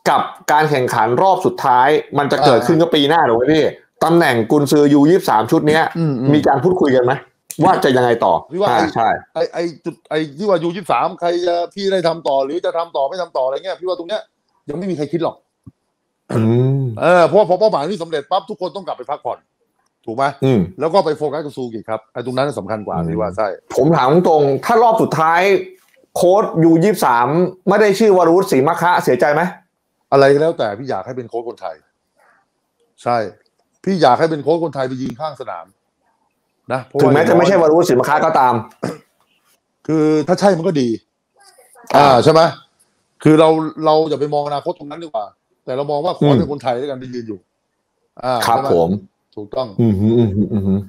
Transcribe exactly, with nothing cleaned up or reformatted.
กับการแข่งขันรอบสุดท้ายมันจะเกิดขึ้นก็ปีหน้าหรือพี่ตำแหน่งกุนซือยูยี่สิบสามชุดเนี้ยมีการพูดคุยกันไหมว่าจะยังไงต่อพี่ว่าใช่ไอไอจุดไอที่ว่ายูยี่สิบสามใครจะพี่ได้ทำต่อหรือจะทำต่อไม่ทำต่ออะไรเงี้ยพี่ว่าตรงเนี้ยยังไม่มีใครคิดหรอกเออเพราะพอเป้าหมายที่สำเร็จปั๊บทุกคนต้องกลับไปพักผ่อนถูกไหมแล้วก็ไปโฟกัสกับซูกิครับไอ้ตรงนั้นสำคัญกว่าพี่ว่าใช่ผมถามตรงถ้ารอบสุดท้ายโค้ชยูยี่สิบสามไม่ได้ชื่อวรวุฒิศรีมะคะเสียใจไหมอะไรก็แล้วแต่พี่อยากให้เป็นโค้ชคนไทยใช่พี่อยากให้เป็นโค้ชคนไทยไปยิงข้างสนามนะถึงแม้จะไม่ใช่วรวุฒิศรีมะคะก็ตามคือถ้าใช่มันก็ดีอ่าใช่ไหมคือเราเราอย่าไปมองอนาคตตรงนั้นดีกว่าแต่เรามองว่าขอเป็นคนไทยด้วยกันที่ยืนอยู่อ่าครับผมถูกต้องอืมอืมอืม